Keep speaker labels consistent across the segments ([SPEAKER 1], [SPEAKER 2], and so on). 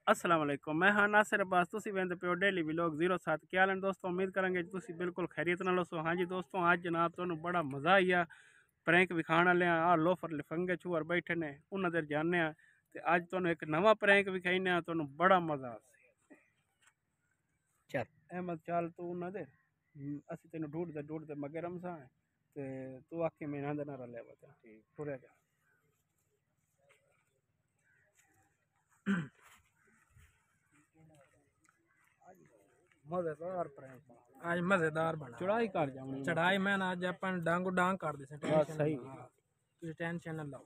[SPEAKER 1] अस्सलाम वालेकुम। मैं हाँ नासिर अब्बास, तुसी वेंदे पे डेली व्लॉग 07। क्या हाल दोस्तों, उम्मीद करेंगे तुसी बिल्कुल खैरियत नाल हो। हाँ जी दोस्तों, आज जनाब तुहानू बड़ा मज़ा आइया प्रैंक विखाण वाले आ लोफर लिफंगे छूअर बैठे ने उन्हां दे जाने ते अज तुहानू एक नवा प्रैंक विखाईने तुहानू बड़ा मज़ा आसे। चल अहमद चाल तू उन्हां दे असी तेनू ढूंढदे मगे रमसा ते तू आखे मैं इन्हां दे ना रले बता ठीक टुरिया जा। मजेदार प्रैंक
[SPEAKER 2] आज मजेदार बना
[SPEAKER 1] चढ़ाई कर जाऊंगी
[SPEAKER 2] चढ़ाई मैं आज अपन डांगो डांग कर दे
[SPEAKER 1] बस सही
[SPEAKER 2] तुझे टेंशन ना लो।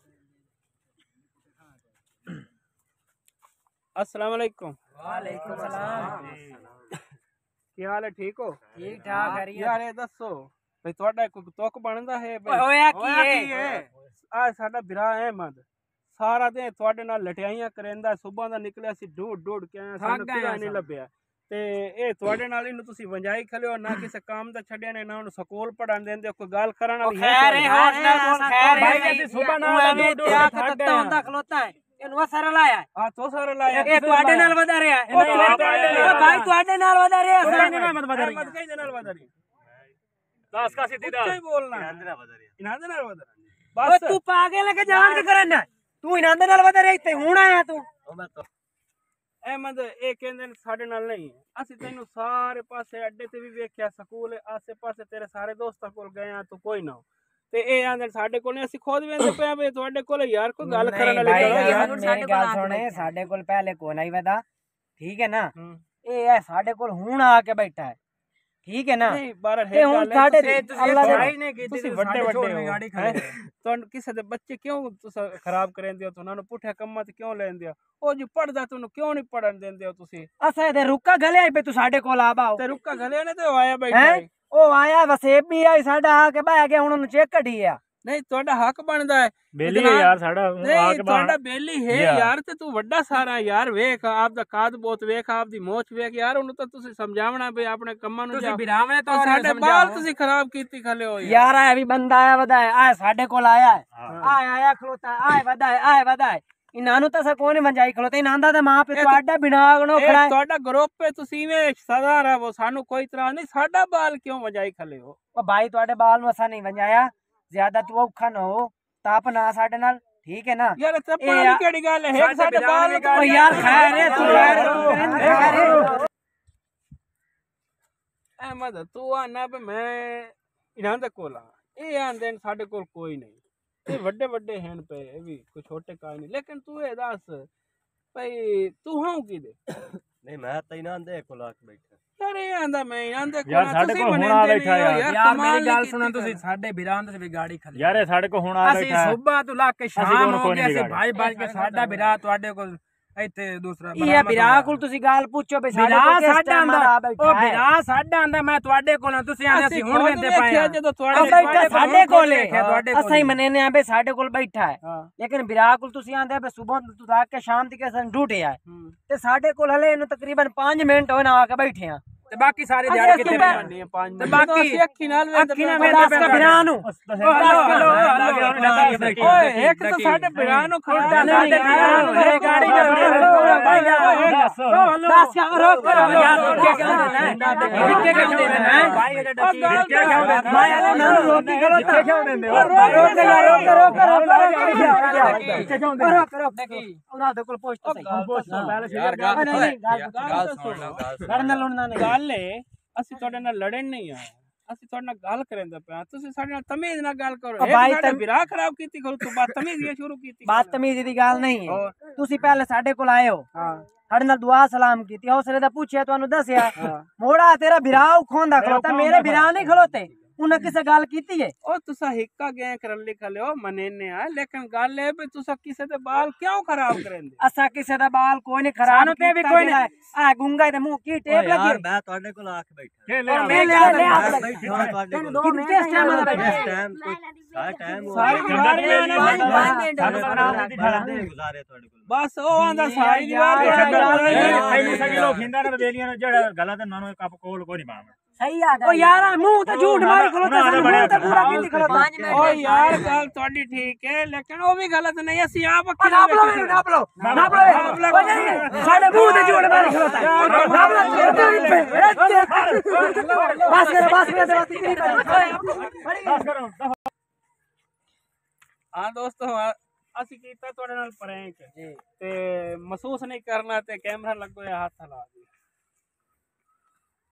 [SPEAKER 1] अस्सलाम वालेकुम।
[SPEAKER 2] वालेकुम सलाम।
[SPEAKER 1] क्या हाल है, ठीक हो?
[SPEAKER 2] ठीक ठाक है
[SPEAKER 1] यार ये दसो भाई ਤੁਹਾਡਾ ਕੋਈ ਤੁਕ ਬਣਦਾ ਹੈ
[SPEAKER 2] होया की है
[SPEAKER 1] ਆ ਸਾਡਾ ਵੀਰਾ ਅਹਿਮਦ ਸਾਰਾ ਦਿਨ ਤੁਹਾਡੇ ਨਾਲ ਲਟਿਆਈਆਂ ਕਰੇਂਦਾ ਸਵੇਰ ਦਾ ਨਿਕਲਿਆ ਸੀ ਢੂਡ ਕੇ ਆਇਆ ਸਾਨੂੰ ਕਿਹੜਾ ਨਹੀਂ ਲੱਭਿਆ ਤੇ ਇਹ ਤੁਹਾਡੇ ਨਾਲ ਇਹਨੂੰ ਤੁਸੀਂ ਵੰਜਾਈ ਖਲਿਓ ਨਾ ਕਿਸੇ ਕੰਮ ਦਾ ਛੱਡਿਆ ਨੇ ਨਾ ਉਹਨੂੰ ਸਕੂਲ ਪੜਨ ਦਿੰਦੇ ਕੋਈ ਗੱਲ ਕਰਨ ਵਾਲੀ ਹੈ
[SPEAKER 2] खैर है होश ना बोल खैर
[SPEAKER 1] भाई
[SPEAKER 2] है
[SPEAKER 1] जैसे सुबह ना
[SPEAKER 2] क्या तत्ता ਹੁੰਦਾ ਖਲੋਤਾ ਹੈ ਇਹਨੂੰ ਅਸਰ ਲਾਇਆ
[SPEAKER 1] ਆ ਤੋ ਸਾਰੇ ਲਾਇਆ
[SPEAKER 2] ਇਹ ਤੁਹਾਡੇ ਨਾਲ ਵਧਾ ਰਿਹਾ ਹੈ ਭਾਈ ਤੁਹਾਡੇ ਨਾਲ ਵਧਾ ਰਿਹਾ
[SPEAKER 1] ਅਸਰ ਨਹੀਂ ਮੈਂ ਵਧਾ ਰਿਹਾ ਮਤ ਨਾਲ ਵਧਾ ਰਹੀ दास का सीधी दास क्या बोलना इनादे नाल वध
[SPEAKER 2] बस तू पागल है के जान के करना तू इनादे नाल वध रही थे हुण आया तू
[SPEAKER 1] अहमद ਇਹ ਕਹਿੰਦੇ ਨੇ ਸਾਡੇ ਨਾਲ ਨਹੀਂ ਅਸੀਂ ਤੈਨੂੰ ਸਾਰੇ ਪਾਸੇ ਅੱਡੇ ਤੇ ਵੀ ਵੇਖਿਆ ਸਕੂਲ ਆਸੇ ਪਾਸੇ ਤੇਰੇ ਸਾਰੇ ਦੋਸਤਾਂ ਕੋਲ ਗਏ ਆ ਤੂੰ ਕੋਈ ਨਾ ਤੇ ਇਹ ਆਂਦੇ ਸਾਡੇ ਕੋਲ ਨਹੀਂ ਅਸੀਂ ਖੁਦ ਵੇਂਦੇ ਪਏ ਵੇ ਤੁਹਾਡੇ ਕੋਲ ਯਾਰ ਕੋਈ ਗੱਲ ਕਰਨ ਵਾਲੀ
[SPEAKER 2] ਯਾਰ ਮੇਰੀ ਗੱਲ ਸੁਣੇ ਸਾਡੇ ਕੋਲ ਪਹਿਲੇ ਕੋਈ ਨਹੀਂ ਵਦਾ ਠੀਕ ਹੈ ਨਾ ਇਹ ਹੈ ਸਾਡੇ ਕੋਲ ਹੁਣ ਆ ਕੇ ਬੈਠਾ ਹੈ ठीक है ना
[SPEAKER 1] नहीं बार है
[SPEAKER 2] ਹੁਣ ਸਾਡੇ ਅੱਲਾ ਦੇ
[SPEAKER 1] भाई ने ਤੁਸੀਂ ਵੱਡੇ ਵੱਡੇ ਗਾੜੀ ਖੜੇ ਤੁਹਾਨੂੰ ਕਿਸੇ ਦੇ ਬੱਚੇ ਕਿਉਂ ਤੁਸੀਂ ਖਰਾਬ ਕਰੇਂਦੇ ਹੋ ਤੁਹਾਨੂੰ ਪੁੱਠੇ ਕੰਮਾਂ ਤੇ ਕਿਉਂ ਲੈਂਦੇ ਹੋ ਉਹ ਜੋ ਪੜਦਾ ਤੁਹਾਨੂੰ ਕਿਉਂ ਨਹੀਂ ਪੜਨ ਦਿੰਦੇ ਹੋ ਤੁਸੀਂ
[SPEAKER 2] ਅਸਾਂ ਇਹਦੇ ਰੁੱਕਾ ਗਲਿਆ ਪੇ ਤੂੰ ਸਾਡੇ ਕੋਲ ਆ ਬਾਓ
[SPEAKER 1] ਤੇ ਰੁੱਕਾ ਗਲਿਆ ਨੇ ਤੇ ਉਹ ਆਇਆ ਬੈਠਾ
[SPEAKER 2] ਉਹ ਆਇਆ ਵਸੇਬ ਵੀ ਆਈ ਸਾਡਾ ਆ ਕੇ ਬਹਿ ਗਿਆ ਹੁਣ ਉਹਨੂੰ ਚੈੱਕ ਕੱਢੀ ਆ
[SPEAKER 1] ਨਹੀਂ ਤੁਹਾਡਾ ਹੱਕ ਬਣਦਾ ਹੈ
[SPEAKER 3] ਬੇਲੀ ਹੈ ਯਾਰ ਸਾਡਾ
[SPEAKER 1] ਆ ਕੇ ਤੁਹਾਡਾ ਬੇਲੀ ਹੈ ਯਾਰ ਤੇ ਤੂੰ ਵੱਡਾ ਸਾਰਾ ਯਾਰ ਵੇਖ ਆਪ ਦਾ ਕਾਦ ਬਹੁਤ ਵੇਖ ਆਪ ਦੀ ਮੋਚ ਵੇਖ ਯਾਰ ਉਹਨੂੰ ਤਾਂ ਤੁਸੀਂ ਸਮਝਾਵਣਾ ਵੀ ਆਪਣੇ ਕੰਮਾਂ ਨੂੰ
[SPEAKER 2] ਤੁਸੀਂ ਬਿਰਾਵੇਂ ਤਾਂ
[SPEAKER 1] ਸਾਡੇ ਬਾਲ ਤੁਸੀਂ ਖਰਾਬ ਕੀਤੀ ਖਲੇ ਹੋ
[SPEAKER 2] ਯਾਰ ਆਇਆ ਵੀ ਬੰਦਾ ਆਇਆ ਵਧਾਇਆ ਆ ਸਾਡੇ ਕੋਲ ਆਇਆ ਆਇਆ ਖਲੋਤਾ ਆਇਆ ਵਧਾਇਆ ਇਹਨਾਂ ਨੂੰ ਤਾਂ ਕੋਈ ਨਹੀਂ ਵੰਜਾਈ ਖਲੋਤਾ ਇਹਨਾਂ ਦਾ ਤੇ ਮਾਂ ਪਿਓ ਤੁਹਾਡਾ ਬਿਨਾਗ ਨੂੰ ਖੜਾ ਹੈ
[SPEAKER 1] ਤੁਹਾਡਾ ਗਰੁੱਪ ਹੈ ਤੁਸੀਂ ਵੇ ਸਦਾ ਰਹੋ ਸਾਨੂੰ ਕੋਈ ਤਰ੍ਹਾਂ ਨਹੀਂ ਸਾਡਾ ਬਾਲ ਕਿਉਂ ਵੰਜਾਈ ਖਲੇ ਹੋ
[SPEAKER 2] ਉਹ ਭਾਈ ਤੁਹਾਡੇ ਬਾਲ ਨੂੰ ਅਸਾਂ ਨਹੀਂ ਵੰਜਾਇਆ ज्यादा तू औखा न हो ताप ना साडे नाल ठीक है ना
[SPEAKER 1] यार तपा वाली केड़ी गल है एक साडे बाल
[SPEAKER 2] ओ यार खैर है तू खैर है
[SPEAKER 1] अहमद तू आना पे मैं इन्हां दे कोल ए आंदे साडे कोल कोई नहीं ए वड्डे वड्डे हैं पे ए भी कोई छोटे काई नहीं लेकिन तू ए दस भाई तू हां की दे
[SPEAKER 3] नहीं मैं तो इन्हां दे कोल आ के बैठा
[SPEAKER 1] यार ए आंदा मैं इन्हां दे
[SPEAKER 3] यार साडे को हुण आ बैठा
[SPEAKER 2] यार मेरी गल सुना तुसी साडे बिरां ते भी गाड़ी खली
[SPEAKER 3] यार साडे को हुण आ बैठा
[SPEAKER 2] ਅਸੀਂ ਸੁਬਾ ਤੋਂ ਲਾ ਕੇ ਸ਼ਾਮ ਹੋ ਗਈ ਅਸੀਂ ਭਾਈ ਬਾਜ ਕੇ ਸਾਡਾ ਬਿਰਾ ਤੁਹਾਡੇ ਕੋਲ ਇੱਥੇ ਦੂਸਰਾ ਇਹ ਬਿਰਾ ਕੋਲ ਤੁਸੀਂ ਗੱਲ ਪੁੱਛੋ ਵੀ ਸਾਡੇ ਕੋਲ ਕਿਸ ਟਾਈਮ ਆ ਬੈਠਾ ਉਹ ਬਿਰਾ ਸਾਡਾ ਆਂਦਾ ਮੈਂ ਤੁਹਾਡੇ ਕੋਲ ਤੁਸੀਂ ਆਂਦੇ ਅਸੀਂ ਹੁਣ ਵੇਂਦੇ ਪਏ ਜਦੋਂ ਤੁਹਾਡੇ ਸਾਡੇ ਕੋਲ ਅਸੀਂ ਮੰਨਨੇ ਆ ਬੇ ਸਾਡੇ ਕੋਲ ਬੈਠਾ ਹੈ ਲੇਕਿਨ ਬਿਰਾ ਕੋਲ ਤੁਸੀਂ ਆਂਦੇ ਬੇ ਸਵੇਰ ਤੋਂ ਲਾ ਕੇ ਸ਼ਾਮ ਤੱਕ ਅਸੀਂ ਡਿਊਟੀ ਆ ਤੇ ਸਾਡੇ ਕੋਲ ਹਲੇ ਇਹਨੂੰ ਤਕਰੀਬਨ 5 ਮਿੰਟ ਹੋਏ ਨਾ ਆ ਕੇ ਬੈਠੇ ਆ ਤੇ ਬਾਕੀ ਸਾਰੇ ਦਿਹਾੜੀ ਕਿੱਥੇ ਰਹਿੰਦੇ ਆ 5 ਮਿੰਟ ਤੇ ਬਾਕੀ ਅੱਖੀ ਨਾਲ ਵੇਂਦੇ ਬਿਰਾ ਨੂੰ ਓਏ ਇੱਕ ਤਾਂ ਸਾਡੇ ਬਿਰਾ ਨੂੰ ਖੜਦਾ ਸਾਡੇ ਬਿਰਾ ਨੂੰ ਗਾੜੀ ਦੱਸ ਰੋਕ ਯਾਰ ਕਿੱਥੇ ਕਿਉਂ ਦੇਣਾ ਹੈ ਭਾਈ ਇਹਦਾ ਕਿੱਥੇ ਕਿਉਂ ਦੇਣਾ ਮੈਂ ਇਹਨੂੰ ਨਾ ਰੋਕੀ ਕਰੋ ਕਿੱਥੇ ਕਿਉਂ ਦਿੰਦੇ ਹੋ ਰੋਕ ਦੇਖੀ ਉਹਨਾਂ ਦੇ ਕੋਲ ਪੁੱਛ ਸਹੀ ਯਾਰ ਗੱਲ ਸੁਣ ਲੜਨ ਲੁੜਨਾ ਨਹੀਂ ਗੱਲ ਏ ਅਸੀਂ ਤੁਹਾਡੇ ਨਾਲ ਲੜਨ ਨਹੀਂ ਆਏ ਅਸੀਂ ਤੁਹਾਡੇ ਨਾਲ ਗੱਲ ਕਰਨ ਦਾ ਪਿਆ ਤੁਸੀਂ ਸਾਡੇ ਨਾਲ ਤਮੀਜ਼ ਨਾਲ ਗੱਲ ਕਰੋ ਸਾਡੇ ਵਿਰਾਹ ਖਰਾਬ ਕੀਤੀ ਕਰੋ ਤੂੰ ਬਦਤਮੀਜ਼ੀ ਸ਼ੁਰੂ ਕੀਤੀ ਬਦਤਮੀਜ਼ੀ ਦੀ ਗੱਲ ਨਹੀਂ ਹੈ ਤੁਸੀਂ ਪਹਿਲੇ ਸਾਡੇ ਕੋਲ ਆਏ ਹੋ ਸਾਡੇ ਨਾਲ ਦੁਆ ਸਲਾਮ ਕੀਤੀ ਹੌਸਲੇ ਦਾ ਪੁੱਛਿਆ ਤੁਹਾਨੂੰ ਦੱਸਿਆ ਮੋੜਾ ਤੇਰਾ ਵਿਰਾਹ ਖੋਂਦਾ ਖਲੋਤਾ ਮੇਰੇ ਵਿਰਾਹ ਨਹੀਂ ਖਲੋਤੇ उन्हें किसे गाल कीती है ओ तुसा हिक्का गए करली खले हो मनेने आ लेकिन गाल है भी तुसा किसे दे बाल क्यों खराब करेंदे असा किसे दा बाल कोई नहीं खराब ते भी कोई नहीं आ गुंगा दे मुंह की टेप लगी यार मैं ਤੁਹਾਡੇ ਕੋਲ ਆ ਕੇ ਬੈਠਾ और मैं ले ਤੁਹਾਡੇ ਕੋਲ किस टाइम आ बैठा टाइम सारा टाइम सारी दीवार गुजारे ਤੁਹਾਡੇ ਕੋਲ बस ओ आंदा सारी दीवार ਪਹਿਲੀ ਸਗੀ ਲੋਕ ਹਿੰਦਾਂ ਨੇ ਬੇਲੀਆਂ ਨੇ ਜਿਹੜਾ ਗਲਾਂ ਤੇ ਨਾਨੋਂ ਕੱਪ ਕੋਲ ਕੋਈ ਨਹੀਂ ਬਾਮ
[SPEAKER 4] सही आ
[SPEAKER 5] ओ यार मुंह ते झूठ मारी खलोता सन मुंह ते पूरा कीती खलोता
[SPEAKER 2] ओ यार गल ਤੁਹਾਡੀ ठीक है लेकिन वो भी गलत नहीं ਅਸੀਂ ਆਪ ਅੱਖੀ
[SPEAKER 5] नाप लो ओ नहीं साडे मुंह ते झूठ मारी खलोता नाप लो बस कर
[SPEAKER 1] हाँ दोस्तों ਅਸੀਂ ਕੀਤਾ ਤੁਹਾਡੇ ਨਾਲ ਪ੍ਰੈਂਕ ਤੇ ਮਹਿਸੂਸ ਨਹੀਂ ਕਰਨਾ ਤੇ ਕੈਮਰਾ ਲੱਗੋ ਜਾਂ ਹੱਥ ਲਾ